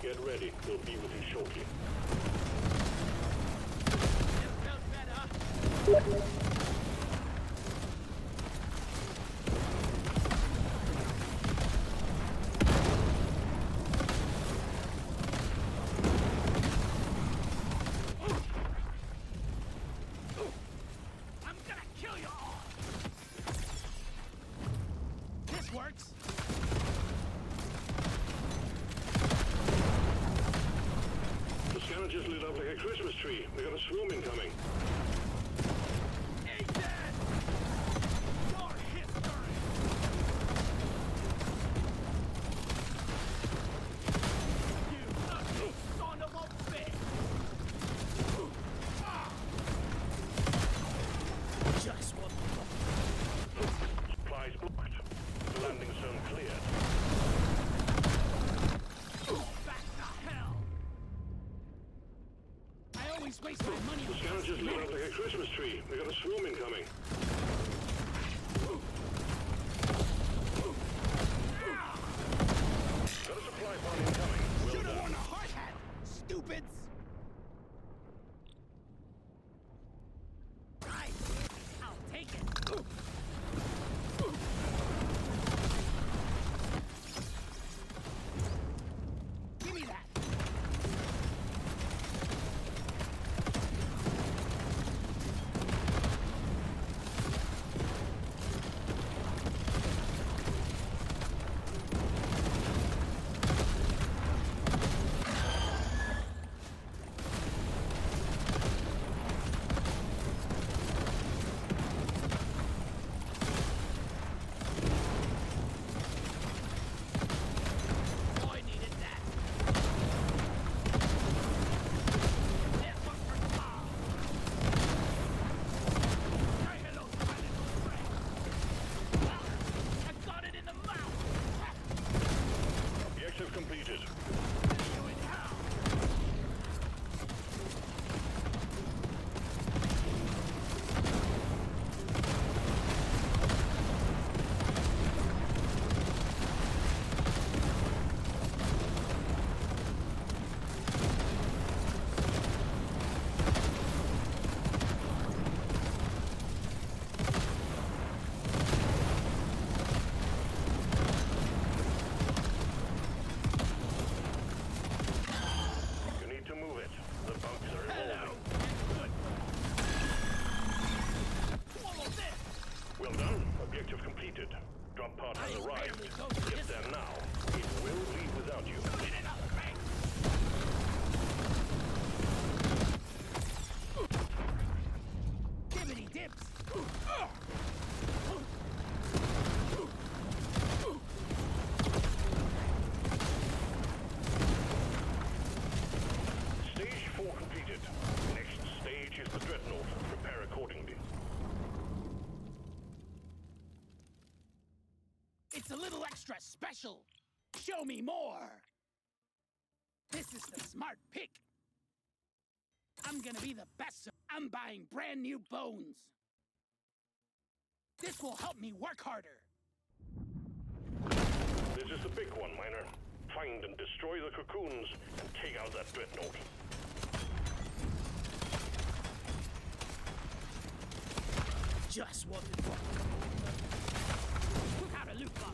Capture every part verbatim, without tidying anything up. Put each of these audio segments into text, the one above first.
Get ready. We'll be with you shortly. I'm gonna kill you all. This works. The scanner just lit up like a Christmas tree. We got a swarm incoming. Hey, Dad! Your history! You ugly son of a bitch! Just what Supplies blocked. Landing zone cleared. back to hell! I always waste my money The on scanner just lit up like a cosmetics. Christmas tree. We got a swarm incoming. Got a supply pod incoming. Well Should've done. worn a hard hat, stupids! Right, I'll take it. Give me that. Boy needed that. That was for Tom. Say hello to my little friend. I got it in the mouth. Objective completed. See you in hell. You need to move it. The bugs are Hello. evolving. Good. Swallow this. Well done. Objective completed. Drop pod has I arrived. rarely go to Get this. there now. It will leave without you. Get it out of the bank. Dibbity dips. Stage four completed. Next stage is the dreadnought. Prepare accordingly. It's a little extra special. Show me more. This is the smart pick. I'm gonna be the best. I'm buying brand new bones. This will help me work harder. This is the big one, Miner. Find and destroy the cocoons and take out that dreadnought. Just what it was. Took out a loot box.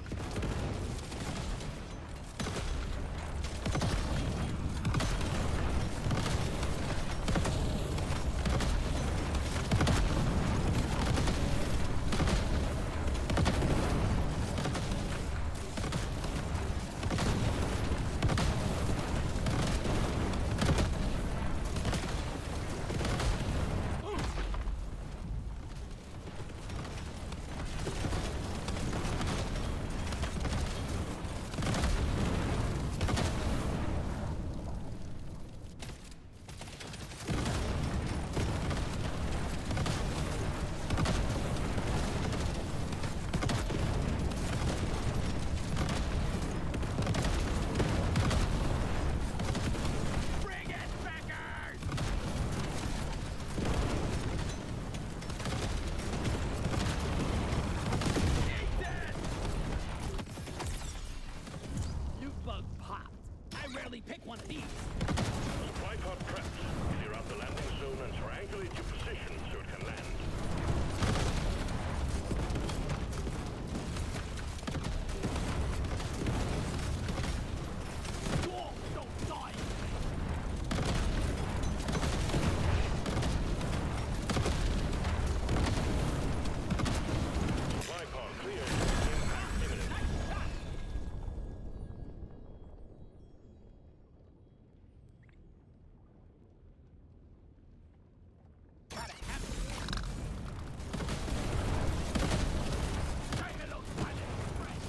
one of these. Supply pod prepped. Clear out the landing zone and triangulate your position so it can land. Whoa, don't die! Supply pod clear. Impact imminent. Gotta have it. Try to look by the express.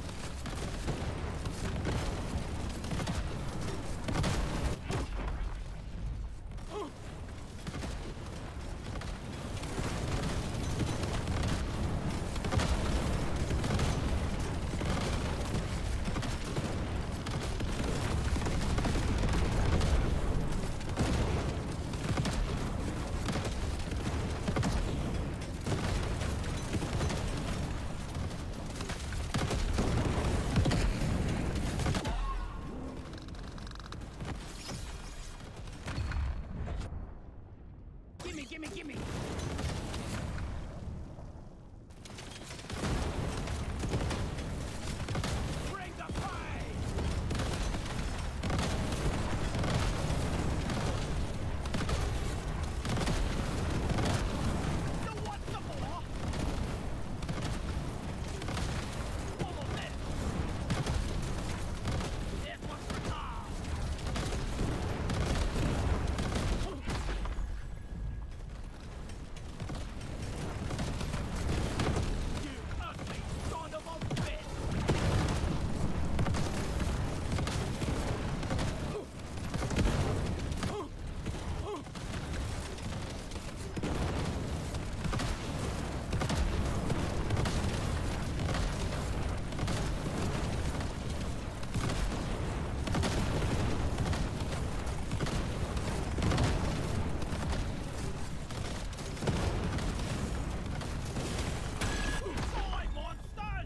Gimme, gimme, gimme! Bring the fight! You want some more? Follow this! This one's for now! You ugly son of a bitch! Die, monsters!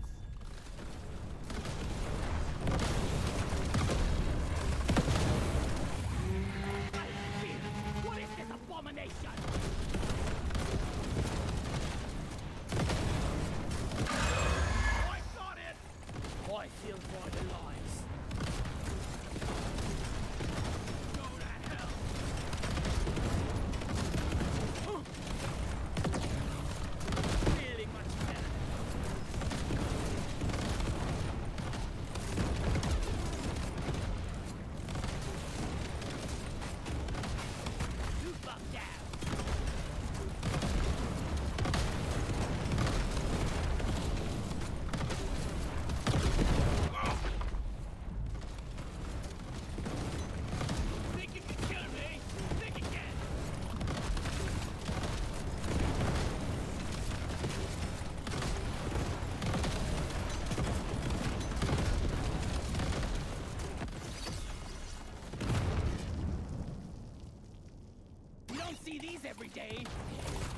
What is this abomination? I got it! I feel vitalized. Go to hell! Really much better. You buck down. Think you can kill me? Think again. You don't see these every day.